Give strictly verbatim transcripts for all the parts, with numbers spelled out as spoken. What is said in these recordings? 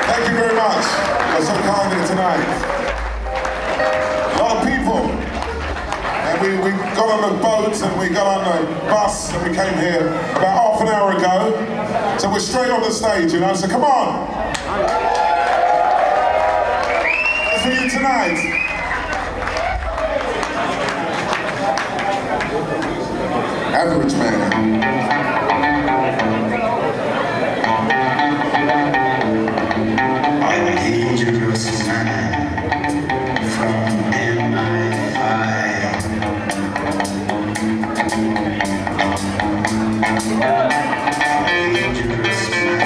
Thank you very much. You're so kind here tonight. A lot of people. And we, we got on the boat and we got on the bus and we came here about half an hour ago. So we're straight on the stage, you know, so come on. That's for you tonight. Average man. I'm a dangerous man from M I five. Dangerous man.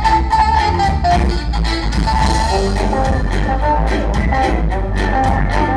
Thank you.